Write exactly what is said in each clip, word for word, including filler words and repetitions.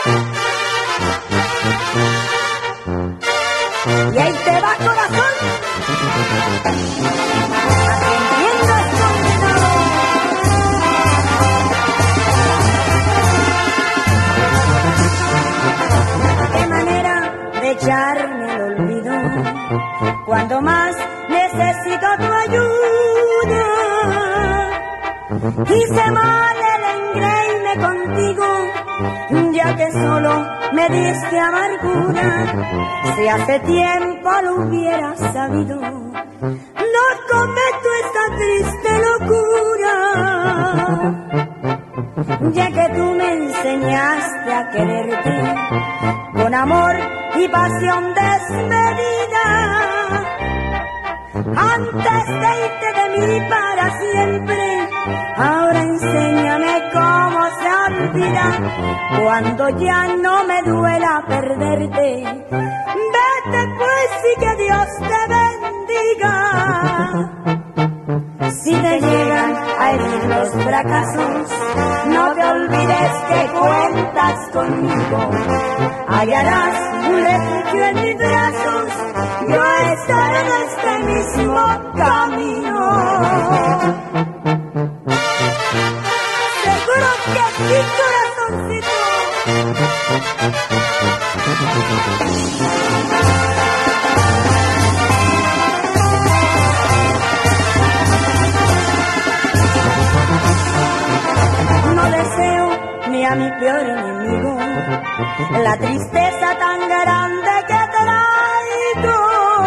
Y ahí te va, corazón. Entiendas, condenado. Qué manera de echarme el olvido cuando más necesito tu ayuda. Hice mal el engreírme contigo, ya que solo me diste amargura. Si hace tiempo lo hubiera sabido, no cometo esta triste locura. Ya que tú me enseñaste a quererte con amor y pasión desmedida, antes de irte de mí para siempre, ahora enséñame cómo se olvida. Cuando ya no me duela perderte, vete pues y que Dios te bendiga. Si te llegan a herir los fracasos, no te olvides que cuentas conmigo. Hallarás un refugio en mis brazos, yo estaré en este mismo camino. Seguro que sí, corazoncito. No deseo ni a mi peor enemigo la tristeza tan grande que traigo.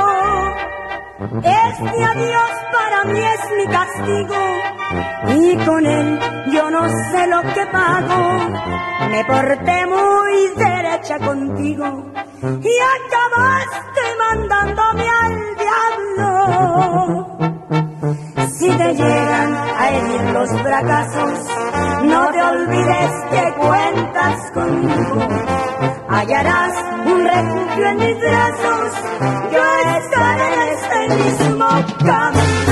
Este adiós para mí es mi castigo, y con él yo no sé lo que pago. Me porté muy derecha contigo y acabaste mandándome al diablo. Si te llegan a herir los fracasos, no te olvides que cuentas conmigo. Hallarás un refugio en mis brazos, yo estaré en este mismo camino.